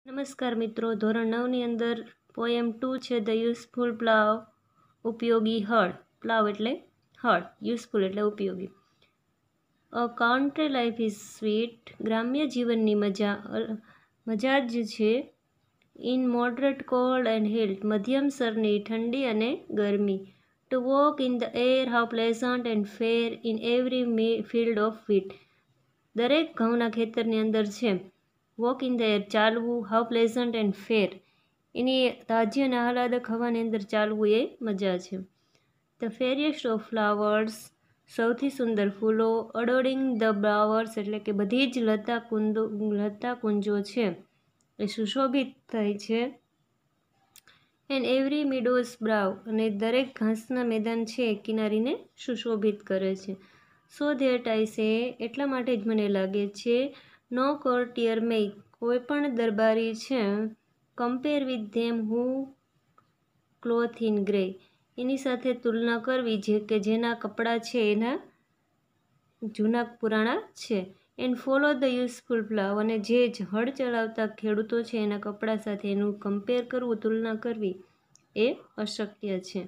નમસ્કાર મિત્રો, ધોરણ 9ની અંદર પોએમ 2 છે ધ યુઝફુલ પ્લાવ, ઉપયોગી હળ. પ્લાવ એટલે હળ, યુઝફુલ એટલે ઉપયોગી. A country life is sweet, ગ્રામ્ય જીવનની મજા જ છે. In moderate cold and heat, મધ્યમ સ્તરની ઠંડી અને ગરમી. To walk in the air, how pleasant and fair in every field of wheat, દરેક ઘઉંના ખેતરની અંદર છે. વોક ઇન ધ એર, ચાલવું. હાઉ પ્લેઝન્ટ એન્ડ ફેર, એની તાજી અને આહલાદક હવાની અંદર ચાલવું એ મજા છે. ધ ફેરિયેસ્ટ ઓફ ફ્લાવર્સ, સૌથી સુંદર ફૂલો. અડોરિંગ ધ બ્લાવર્સ, એટલે કે બધી જ લતા કુંજો છે એ સુશોભિત થાય છે. એન્ડ એવરી મીડોઝ બ્રાવ, અને દરેક ઘાસના મેદાન છે કિનારીને સુશોભિત કરે છે. સો ધેટ આઈ સે, એટલા માટે જ મને લાગે છે. નો કોર્ટિયર મેય, કોઈ પણ દરબારી છે. Compare with them who cloth in grey, એની સાથે તુલના કરવી જેના કપડાં છે એના જૂના પુરાણા છે. And follow the useful plough, અને જે હળ ચલાવતા ખેડૂતો છે એના કપડાં સાથે એનું કમ્પેર કરવું, તુલના કરવી એ અશક્ય છે.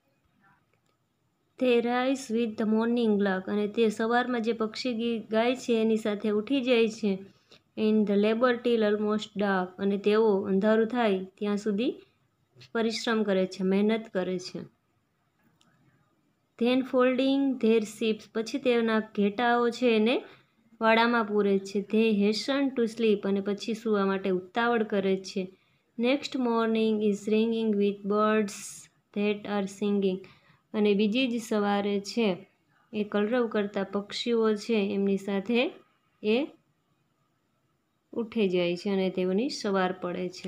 They rise with the morning lark, અને તે સવારમાં જે પક્ષી ગાય છે એની સાથે ઉઠી જાય છે. In the labour till almost dark, અને તેઓ અંધારું થાય ત્યાં સુધી પરિશ્રમ કરે છે, મહેનત કરે છે. ધેન ફોલ્ડિંગ ધેર શીપ્સ, પછી તેના ઘેટાઓ છે એને વાડામાં પૂરે છે. ધે હેસ્ટન ટુ સ્લીપ, અને પછી સૂવા માટે ઉતાવળ કરે છે. Next morning is ringing with birds that are singing, અને બીજી જ સવારે છે એ કલરવ કરતા પક્ષીઓ છે એમની સાથે એ ઉઠી જાય છે અને તેઓની સવાર પડે છે.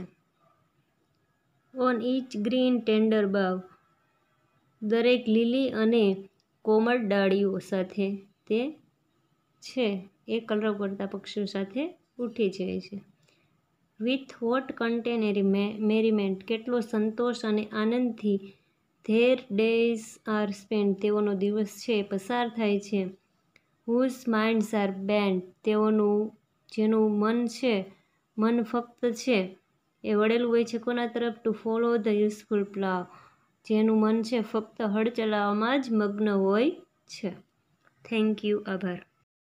On each green tender bough, દરેક લીલી અને કોમળ ડાળીઓ સાથે તે છે એ કલરવ કરતા પક્ષીઓ સાથે ઉઠી જાય છે. વિથ વોટ કન્ટેન મેરીમેન્ટ, કેટલો સંતોષ અને આનંદથી. ધેર ડેઝ આર સ્પેન્ટ, તેઓનો દિવસ છે પસાર થાય છે. હુઝ માઇન્ડ્સ આર બેન્ટ, જેનું મન ફક્ત છે એ વળેલું હોય છે કોના તરફ? To follow the useful plough, જેનું મન છે ફક્ત હળ ચલાવવામાં જ મગ્ન હોય છે. થેન્ક યુ, આભાર.